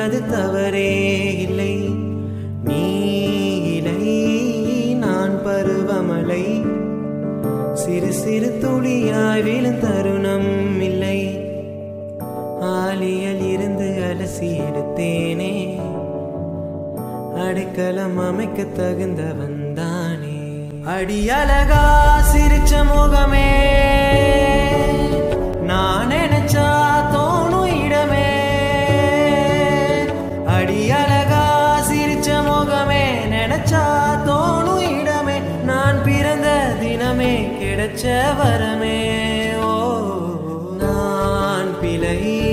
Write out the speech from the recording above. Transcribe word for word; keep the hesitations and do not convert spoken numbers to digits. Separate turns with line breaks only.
அது தவறே இல்லை. நீ இலை நான் பருவமழை, சிறு சிறு துளியாய் விழும் தருணம் இல்லை. ஆலியில் இருந்து அலசி எடுத்தேனே, அடைக்கலம் அமைக்க தகுந்தவன் தானே. அடி அழகா சிரிச்ச முகமே, நான் நினைச்சா தோணும் இடமே. அடி அழகா சிரிச்ச முகமே, நினைச்சா தோணும் இடமே. நான் பிறந்த தினமே கிடைச்ச வரமே. ஓ நான் பிழை